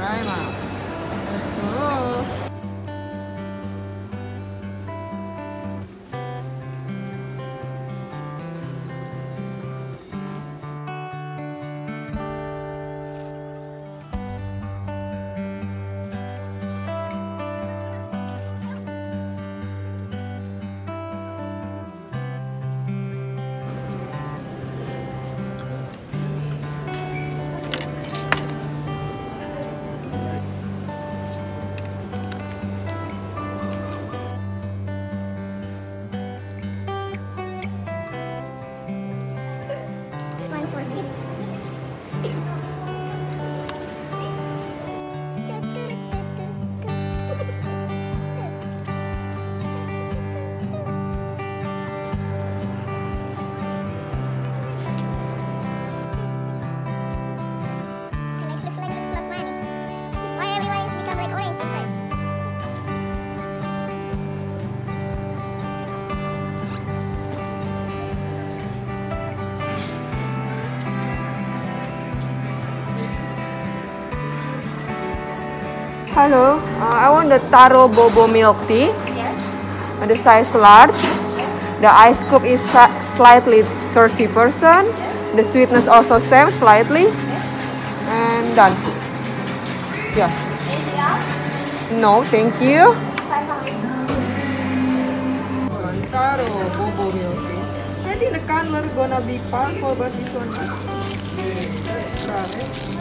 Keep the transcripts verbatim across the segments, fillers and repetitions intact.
Time out. Let's go. Hello, uh, I want the taro bobo milk tea. Yes. The size large. The ice scoop is slightly thirty percent. Yes. The sweetness also same slightly. Yes. And done. Yeah. Anything else? No, thank you. five hundred. Taro bobo milk tea. I think the color gonna be purple, but this one is right.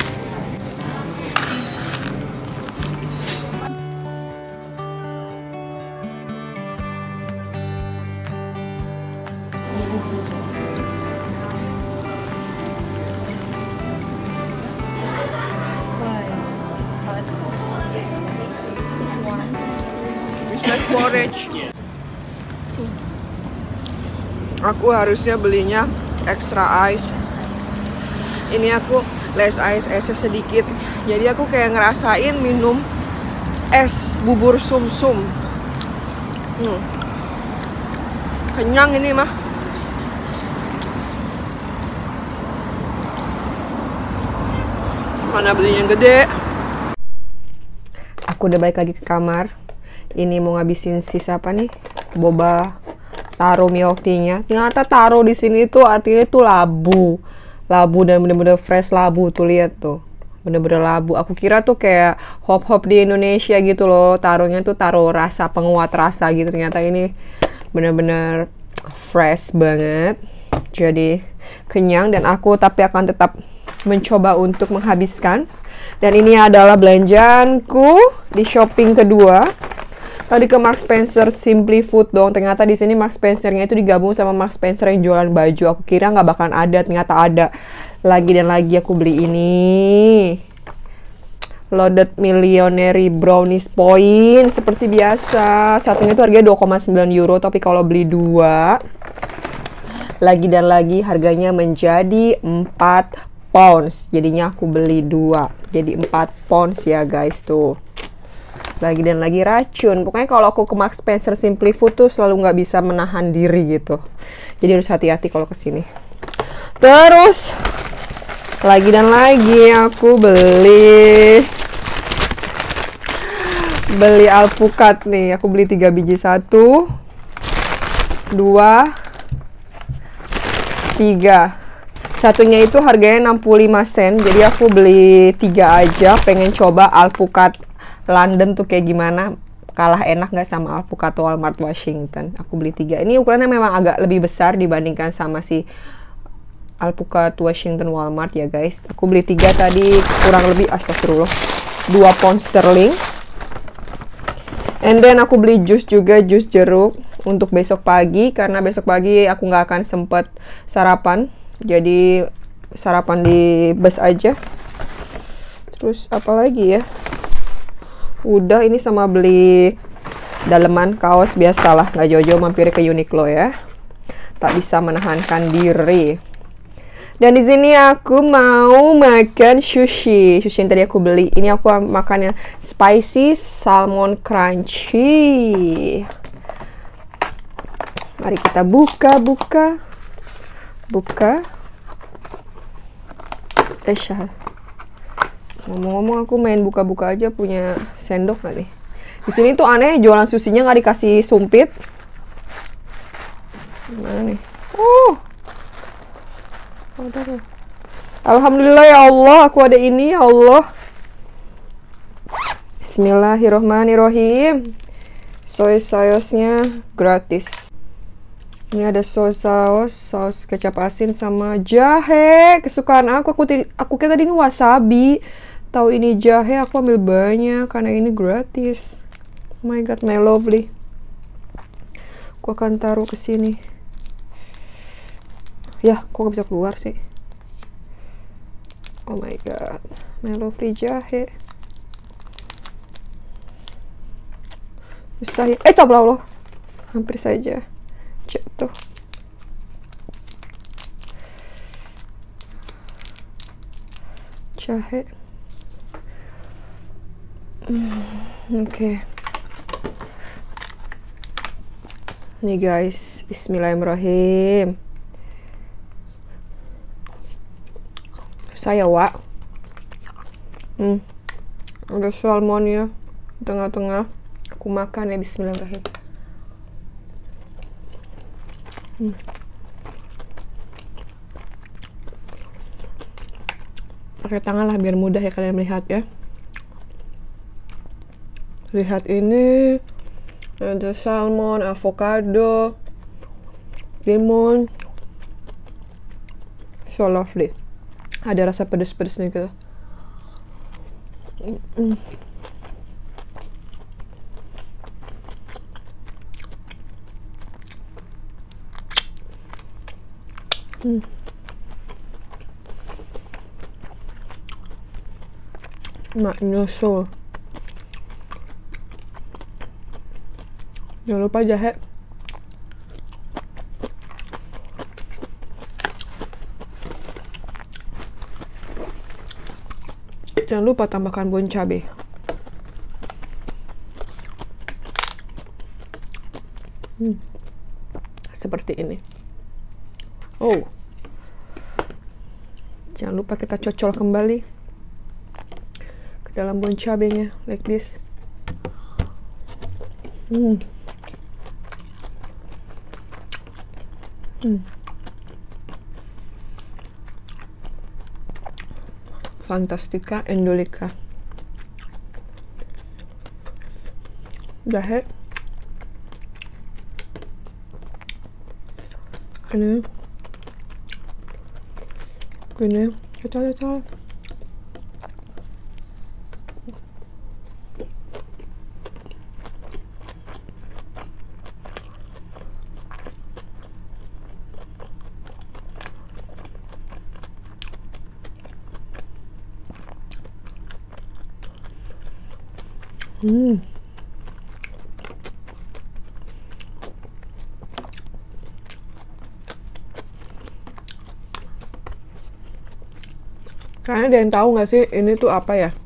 It's like porridge. Aku harusnya belinya extra ice. Ini aku less ice, esnya sedikit. Jadi aku kayak ngerasain minum es bubur sumsum. Hmm. Kenyang ini mah. Mana belinya yang gede? Aku udah balik lagi ke kamar. Ini mau ngabisin sisa apa nih? Boba taro milk tea-nya. Ternyata taro di sini tuh artinya tuh labu. Labu dan bener-bener fresh labu tuh, lihat tuh. Bener-bener labu. Aku kira tuh kayak hop-hop di Indonesia gitu loh. Taruhnya tuh taro rasa, penguat rasa gitu. Ternyata ini bener-bener fresh banget. Jadi kenyang dan aku tapi akan tetap mencoba untuk menghabiskan. Dan ini adalah belanjaanku di shopping kedua. Tadi ke Marks Spencer Simply Food dong. Ternyata di sini Marks Spencer-nya itu digabung sama Marks Spencer yang jualan baju. Aku kira nggak bakalan ada, ternyata ada. Lagi dan lagi aku beli ini. Loaded Millionaire Brownies Point seperti biasa. Satunya itu harganya dua koma sembilan euro, tapi kalau beli dua lagi dan lagi harganya menjadi empat pounds. Jadinya aku beli dua. Jadi empat pounds ya guys tuh. Lagi dan lagi racun. Pokoknya kalau aku ke Marks Spencer Simply Food tuh selalu nggak bisa menahan diri gitu. Jadi harus hati-hati kalau kesini. Terus lagi dan lagi aku beli beli alpukat nih. Aku beli tiga biji, satu, dua, tiga. Satunya itu harganya enam puluh lima sen. Jadi aku beli tiga aja. Pengen coba alpukat London tuh kayak gimana, kalah enak nggak sama alpukat Walmart Washington. Aku beli tiga. Ini ukurannya memang agak lebih besar dibandingkan sama si alpukat Washington Walmart ya guys. Aku beli tiga tadi, kurang lebih astagfirullah dua pound sterling. And then aku beli jus juga, jus jeruk untuk besok pagi, karena besok pagi aku nggak akan sempet sarapan. Jadi sarapan di bus aja. Terus apa lagi ya? Udah, ini sama beli daleman kaos biasalah, nggak jauh-jauh mampir ke Uniqlo ya. Tak bisa menahankan diri. Dan di sini aku mau makan sushi. Sushi yang tadi aku beli. Ini aku makan yang spicy salmon crunchy. Mari kita buka, buka, buka. Eh, Ngomong-ngomong aku main buka-buka aja punya sendok nggak nih? Di sini tuh aneh jualan susinya nggak dikasih sumpit. Gimana nih? Oh, aduh. Alhamdulillah ya Allah, aku ada ini ya Allah. Bismillahirrohmanirrohim. Soy sausnya gratis. Ini ada soy saus, saus kecap asin sama jahe. Kesukaan aku, aku, aku kira tadi ini wasabi. Tahu ini jahe, aku ambil banyak karena ini gratis. Oh my god, my lovely. Aku akan taruh ke sini. Ya, kok gak bisa keluar sih? Oh my god, my lovely jahe. Bisa ya? Eh, astagfirullah. Hampir saja jatuh. Jahe. Hmm, oke. Okay. Nih guys, bismillahirrahmanirrahim. Saya Wak. Hmm. Ada salmonnya di tengah-tengah. Aku makan ya, bismillahirrahmanirrahim. Hmm. Pakai tangan lah biar mudah ya kalian melihat ya. Lihat ini, ada salmon, avocado, lemon, so lovely. Ada rasa pedes-pedesnya gitu. Mm. Hmm. Maknyoso. Jangan lupa jahe. Jangan lupa tambahkan bon cabai. Hmm. Seperti ini. Oh. Jangan lupa kita cocol kembali ke dalam bon cabainya, like this. Hmm. Hmm. Fantastica Endolica. Jahe. Ini. Ini. Cocol-cocol. Hmm. Kalian ada yang tahu nggak sih ini tuh apa ya?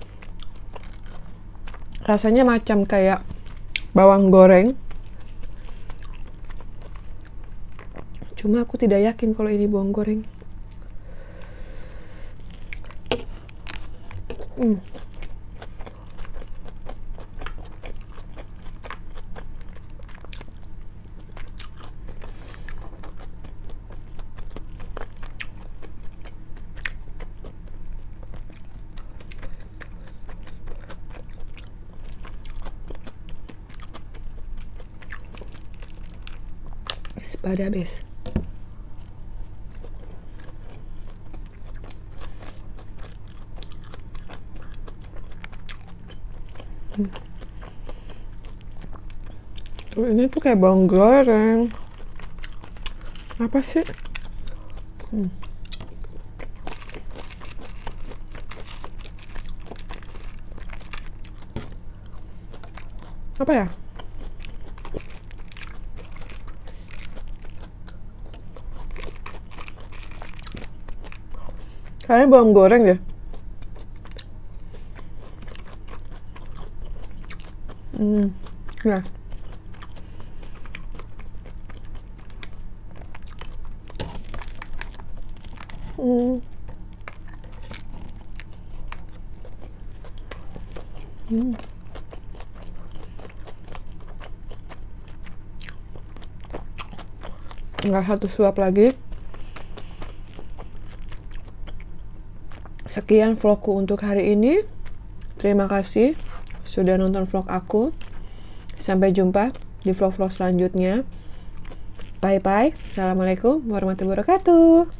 Rasanya macam kayak bawang goreng. Cuma aku tidak yakin kalau ini bawang goreng. Hmm. Espada bes. Hmm. Tuh, ini tuh kayak bawang goreng. Apa sih? Hmm. Apa ya? Kayaknya bawang goreng deh. Hmm. Nah. Hmm. Hmm. Tinggal satu suap lagi. Sekian vlogku untuk hari ini. Terima kasih sudah nonton vlog aku. Sampai jumpa di vlog-vlog selanjutnya. Bye-bye. Assalamualaikum warahmatullahi wabarakatuh.